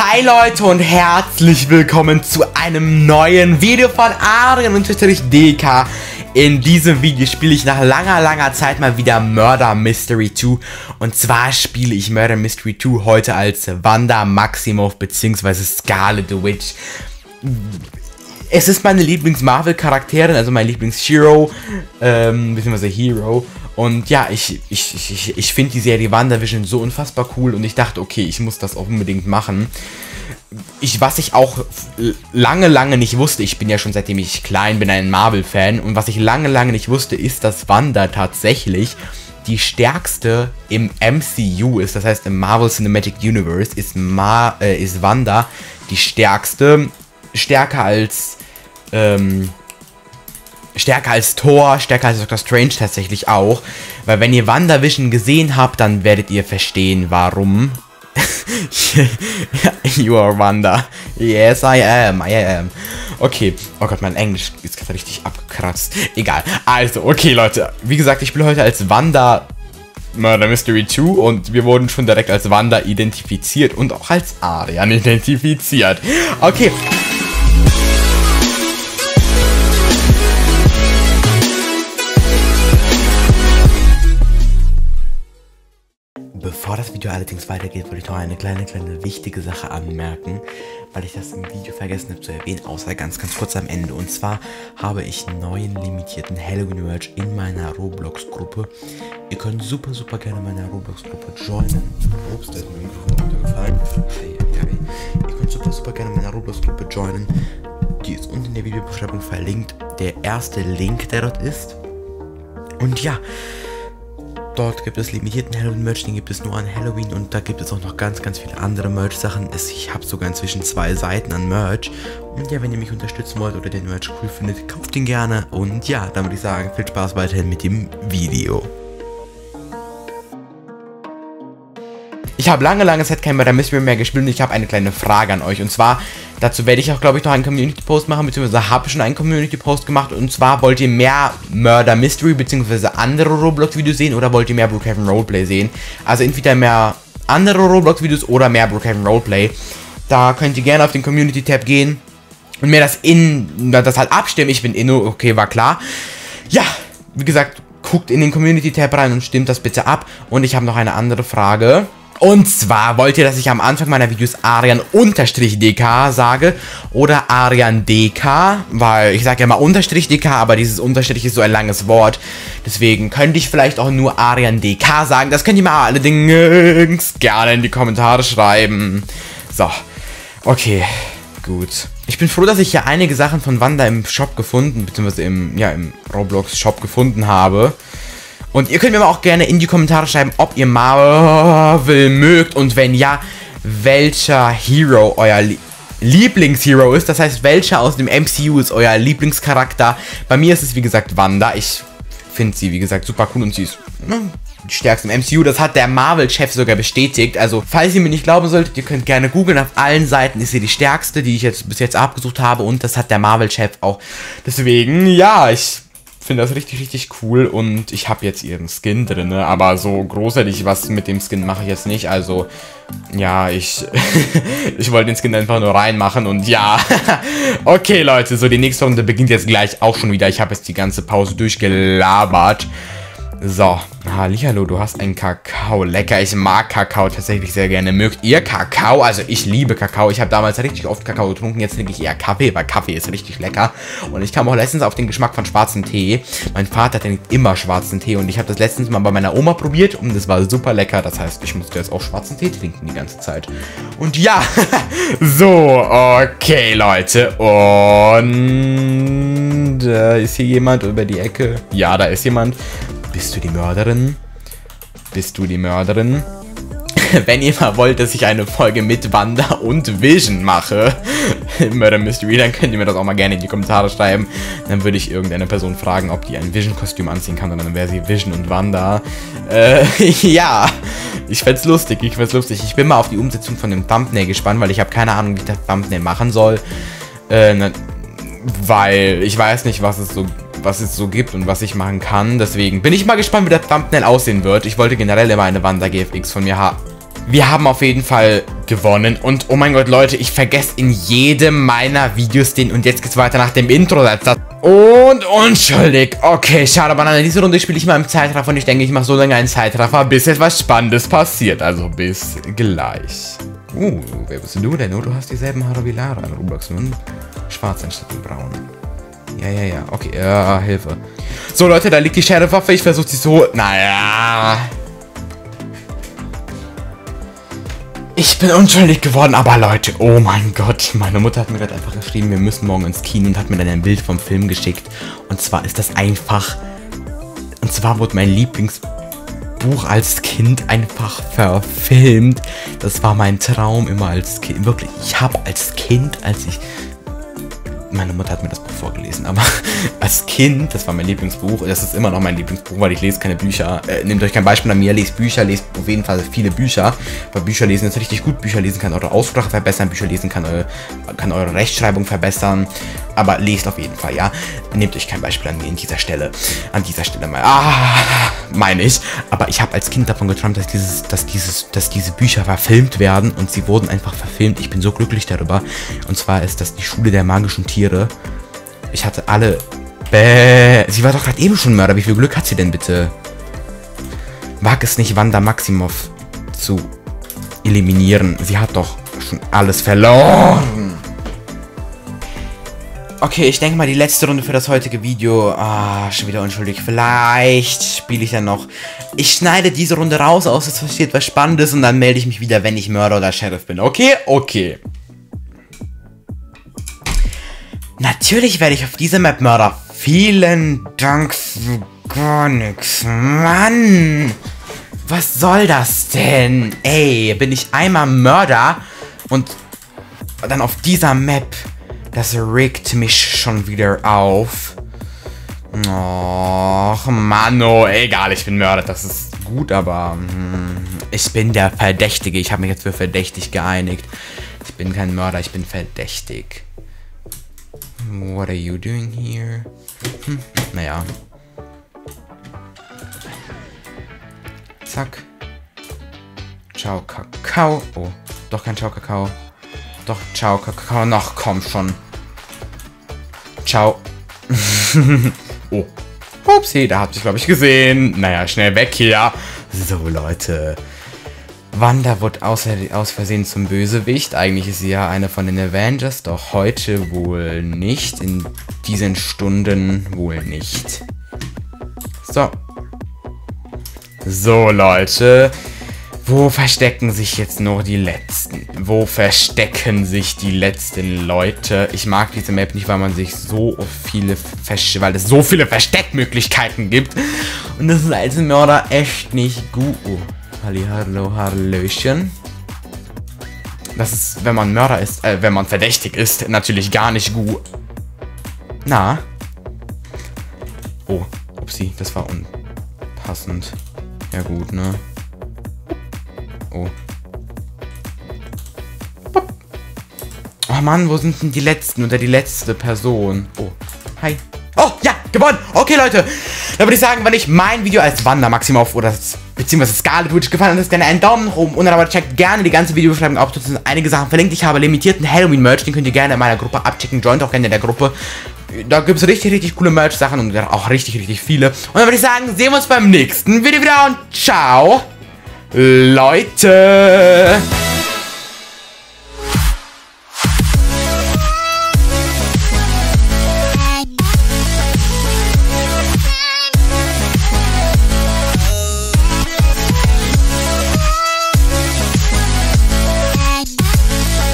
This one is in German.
Hi Leute und herzlich willkommen zu einem neuen Video von Adrian_DK. In diesem Video spiele ich nach langer Zeit mal wieder Murder Mystery 2. Und zwar spiele ich Murder Mystery 2 heute als Wanda Maximoff bzw. Scarlet Witch. Es ist meine Lieblings-Marvel-Charakterin, also mein Lieblings-Hero, bzw. Hero. Und ja, ich finde die Serie WandaVision so unfassbar cool und ich dachte, okay, ich muss das auch unbedingt machen. Was ich auch lange nicht wusste, ich bin ja schon seitdem ich klein bin ein Marvel-Fan, und was ich lange nicht wusste, ist, dass Wanda tatsächlich die stärkste im MCU ist. Das heißt, im Marvel Cinematic Universe ist Wanda die stärkste, stärker als Thor, stärker als Doctor Strange tatsächlich auch. Weil wenn ihr WandaVision gesehen habt, dann werdet ihr verstehen, warum. You are Wanda. Yes, I am. Okay. Oh Gott, mein Englisch ist gerade richtig abgekratzt. Egal. Also, okay, Leute. Wie gesagt, ich spiele heute als Wanda Murder Mystery 2 und wir wurden schon direkt als Wanda identifiziert und auch als Arian identifiziert. Okay. Bevor das Video allerdings weitergeht, wollte ich noch eine kleine wichtige Sache anmerken, weil ich das im Video vergessen habe zu erwähnen, außer ganz kurz am Ende. Und zwar habe ich neuen limitierten Halloween-Merch in meiner Roblox-Gruppe. Ihr könnt super gerne meiner Roblox-Gruppe joinen. Ups, da ist mir Mikrofon runtergefallen. Ihr könnt super gerne meiner Roblox-Gruppe joinen. Die ist unten in der Videobeschreibung verlinkt. Der erste Link, der dort ist. Und ja, dort gibt es limitierten Halloween-Merch, den gibt es nur an Halloween, und da gibt es auch noch ganz viele andere Merch-Sachen. Ich habe sogar inzwischen 2 Seiten an Merch. Und ja, wenn ihr mich unterstützen wollt oder den Merch cool findet, kauft ihn gerne. Und ja, dann würde ich sagen, viel Spaß weiterhin mit dem Video. Ich habe lange Zeit kein Murder Mystery mehr gespielt und ich habe eine kleine Frage an euch. Und zwar, dazu werde ich auch, glaube ich, noch einen Community-Post machen, beziehungsweise habe schon einen Community-Post gemacht. Und zwar, wollt ihr mehr Murder Mystery, beziehungsweise andere Roblox-Videos sehen, oder wollt ihr mehr Brookhaven Roleplay sehen? Also entweder mehr andere Roblox-Videos oder mehr Brookhaven Roleplay. Da könnt ihr gerne auf den Community-Tab gehen und mir das halt abstimmen. Ich bin Inno, okay, war klar. Ja, wie gesagt, guckt in den Community-Tab rein und stimmt das bitte ab. Und ich habe noch eine andere Frage. Und zwar, wollt ihr, dass ich am Anfang meiner Videos Arian_DK sage oder Arian_DK? Weil ich sage ja mal _DK, aber dieses Unterstrich ist so ein langes Wort. Deswegen könnte ich vielleicht auch nur Arian_DK sagen. Das könnt ihr mal allerdings gerne in die Kommentare schreiben. So, okay, gut. Ich bin froh, dass ich hier einige Sachen von Wanda im Shop gefunden, beziehungsweise im Roblox-Shop gefunden habe. Und ihr könnt mir auch gerne in die Kommentare schreiben, ob ihr Marvel mögt und wenn ja, welcher Hero euer Lieblingshero ist. Das heißt, welcher aus dem MCU ist euer Lieblingscharakter. Bei mir ist es, wie gesagt, Wanda. Ich finde sie, wie gesagt, super cool und sie ist die stärkste im MCU. Das hat der Marvel-Chef sogar bestätigt. Also, falls ihr mir nicht glauben solltet, ihr könnt gerne googeln. Auf allen Seiten ist sie die stärkste, die ich bis jetzt abgesucht habe. Und das hat der Marvel-Chef auch. Deswegen, ja, ich finde das richtig cool und ich habe jetzt ihren Skin drin, aber so großartig was mit dem Skin mache ich jetzt nicht, also ja, ich wollte den Skin einfach nur reinmachen und ja, okay Leute, so die nächste Runde beginnt jetzt gleich auch schon wieder, ich habe jetzt die ganze Pause durchgelabert. So, hallihallo, du hast einen Kakao. Lecker, ich mag Kakao tatsächlich sehr gerne. Mögt ihr Kakao? Also ich liebe Kakao. Ich habe damals richtig oft Kakao getrunken. Jetzt trinke ich eher Kaffee, weil Kaffee ist richtig lecker. Und ich kam auch letztens auf den Geschmack von schwarzen Tee. Mein Vater trinkt immer schwarzen Tee. Und ich habe das letztens mal bei meiner Oma probiert. Und das war super lecker. Das heißt, ich musste jetzt auch schwarzen Tee trinken die ganze Zeit. Und ja, so, okay Leute. Und ist hier jemand über die Ecke? Ja, da ist jemand. Bist du die Mörderin? Bist du die Mörderin? Wenn ihr mal wollt, dass ich eine Folge mit Wanda und Vision mache, Murder Mystery, dann könnt ihr mir das auch mal gerne in die Kommentare schreiben. Dann würde ich irgendeine Person fragen, ob die ein Vision-Kostüm anziehen kann, und dann wäre sie Vision und Wanda. Ja, ich fänd's lustig, Ich bin mal auf die Umsetzung von dem Thumbnail gespannt, weil ich habe keine Ahnung, wie ich das Thumbnail machen soll. Weil ich weiß nicht, was es so gibt und was ich machen kann. Deswegen bin ich mal gespannt, wie das Thumbnail aussehen wird. Ich wollte generell immer eine Wanda GFX von mir haben. Wir haben auf jeden Fall gewonnen. Und oh mein Gott, Leute, ich vergesse in jedem meiner Videos den. Und jetzt geht's weiter nach dem Intro. Und unschuldig. Okay, schade, aber in dieser Runde spiele ich mal im Zeitraffer. Und ich denke, ich mache so lange einen Zeitraffer, bis etwas Spannendes passiert. Also bis gleich. Wer bist du denn? Oh, du hast dieselben Haare wie Lara in Roblox. Nur schwarz anstatt braun. Ja. Okay, Hilfe. So, Leute, da liegt die Sheriff-Waffe. Ich versuche sie so... Naja... Ich bin unschuldig geworden, aber Leute, oh mein Gott. Meine Mutter hat mir gerade einfach geschrieben, wir müssen morgen ins Kino und hat mir dann ein Bild vom Film geschickt. Und zwar ist das einfach... Und zwar wurde mein Lieblingsbuch als Kind einfach verfilmt. Das war mein Traum immer als Kind. Wirklich, ich habe als Kind, meine Mutter hat mir das Buch vorgelesen, aber als Kind, das war mein Lieblingsbuch, das ist immer noch mein Lieblingsbuch, weil ich lese keine Bücher. Nehmt euch kein Beispiel an mir, lest Bücher, lest auf jeden Fall viele Bücher, weil Bücher lesen ist richtig gut, Bücher lesen kann eure Aussprache verbessern, Bücher lesen kann eure Rechtschreibung verbessern, aber lest auf jeden Fall, ja. Nehmt euch kein Beispiel an mir an dieser Stelle mal, meine ich, aber ich habe als Kind davon geträumt, dass diese Bücher verfilmt werden und sie wurden einfach verfilmt. Ich bin so glücklich darüber, und zwar ist das die Schule der magischen Tiere. Ich hatte alle... Sie war doch gerade eben schon Mörder. Wie viel Glück hat sie denn bitte? Wag es nicht, Wanda Maximoff zu eliminieren. Sie hat doch schon alles verloren. Okay, ich denke mal, die letzte Runde für das heutige Video. Schon wieder unschuldig. Vielleicht spiele ich dann noch. Ich schneide diese Runde raus, aus es passiert was Spannendes und dann melde ich mich wieder, wenn ich Mörder oder Sheriff bin. Okay? Okay. Natürlich werde ich auf dieser Map Mörder. Vielen Dank für gar nichts. Mann! Was soll das denn? Ey, bin ich einmal Mörder und dann auf dieser Map. Das regt mich schon wieder auf. Och, Mann, egal, ich bin Mörder. Das ist gut, aber ich bin der Verdächtige. Ich habe mich jetzt für verdächtig geeinigt. Ich bin kein Mörder, ich bin verdächtig. What are you doing here? Naja. Zack. Ciao, Kakao. Oh, doch kein Ciao, Kakao. Doch, ciao, Kakao. Noch, komm schon. Ciao. Oh. Upsi, da habt ihr, glaube ich, gesehen. Naja, schnell weg hier. So, Leute. Wanda wird aus Versehen zum Bösewicht. Eigentlich ist sie ja eine von den Avengers, doch heute wohl nicht. In diesen Stunden wohl nicht. So. So, Leute. Wo verstecken sich jetzt noch die Letzten? Wo verstecken sich die letzten Leute? Ich mag diese Map nicht, weil man sich weil es so viele Versteckmöglichkeiten gibt. Und das ist als Mörder echt nicht gut. Hallo, Hallöchen. Das ist, wenn man Mörder ist, wenn man verdächtig ist, natürlich gar nicht gut. Na? Oh, upsie, das war unpassend. Ja gut, ne? Oh. Oh Mann, wo sind denn die Letzten oder die letzte Person? Oh, hi. Oh, ja, gewonnen. Okay, Leute. Dann würde ich sagen, wenn euch mein Video als Wanda Maximoff oder beziehungsweise Scarlet Witch gefallen hat, gerne einen Daumen nach oben und dann aber checkt gerne die ganze Videobeschreibung ab. Dort sind einige Sachen verlinkt. Ich habe limitierten Halloween-Merch, den könnt ihr gerne in meiner Gruppe abchecken. Joint auch gerne in der Gruppe. Da gibt es richtig coole Merch-Sachen und auch richtig viele. Und dann würde ich sagen, sehen wir uns beim nächsten Video wieder und ciao, Leute.